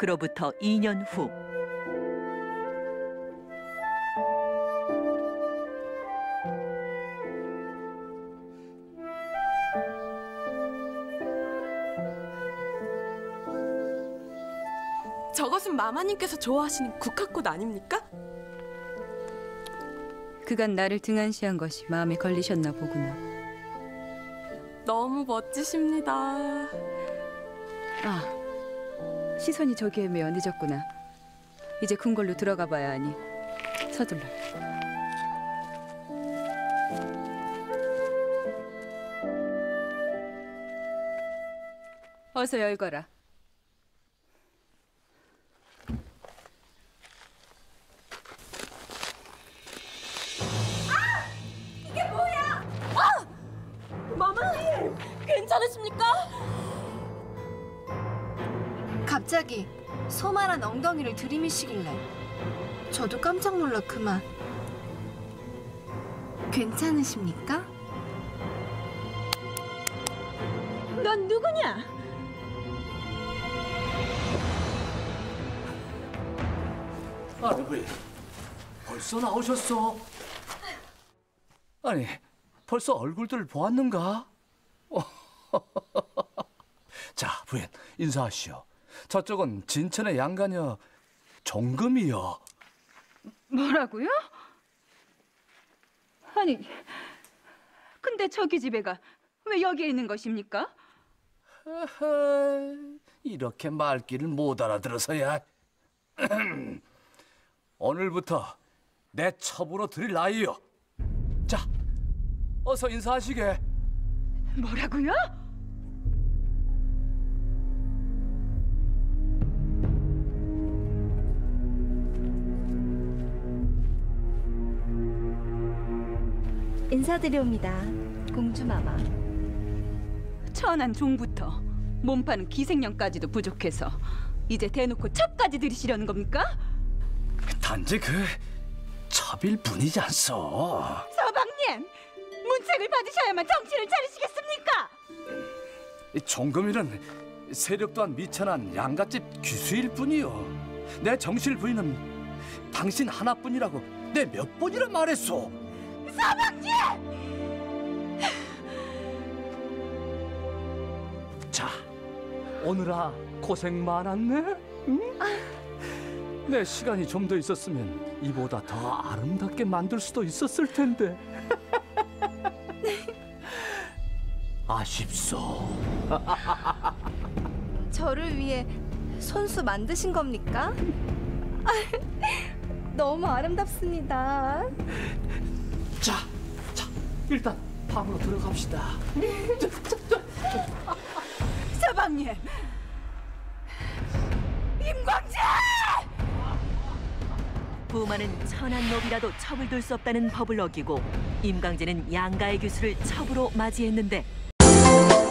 그로부터 2년 후 저것은 마마님께서 좋아하시는 국화꽃 아닙니까? 그간 나를 등한시한 것이 마음에 걸리셨나 보구나. 너무 멋지십니다. 아, 시선이 저기에 매어 늦었구나. 이제 궁궐로 들어가 봐야 하니 서둘러. 어서 열거라. 마마님, 괜찮으십니까? 갑자기 소말한 엉덩이를 들이미시길래 저도 깜짝 놀라 그만. 괜찮으십니까? 넌 누구냐? 아니, 왜 벌써 나오셨어? 아니, 벌써 얼굴들 보았는가? 자, 부인, 인사하시오. 저쪽은 진천의 양가녀 종금이요. 뭐라고요? 아니, 근데 저기 집애가 왜 여기에 있는 것입니까? 이렇게 말귀를 못 알아들어서야. 오늘부터 내 첩으로 드릴 나이요. 자, 어서 인사하시게. 뭐라고요? 인사드려옵니다, 공주마마. 천한 종부터 몸파는 기생년까지도 부족해서 이제 대놓고 첩까지 들이시려는 겁니까? 단지 그 첩일 뿐이지 않소. 서방님! 문책을 받으셔야만 정신을 차리시겠습니까? 이 종금이는 세력 또한 미천한 양갓집 귀수일 뿐이요. 내 정실 부인은 당신 하나뿐이라고 내 몇 번이나 말했소. 서방님! 자, 오늘아 고생 많았네. 응? 내 시간이 좀 더 있었으면 이보다 더 아름답게 만들 수도 있었을 텐데. 아쉽소. 저를 위해 손수 만드신 겁니까? 너무 아름답습니다. 자, 일단 방으로 들어갑시다. 서방님! 임광재! 부마는 천한 노비라도 첩을 둘 수 없다는 법을 어기고 임광재는 양가의 교수를 첩으로 맞이했는데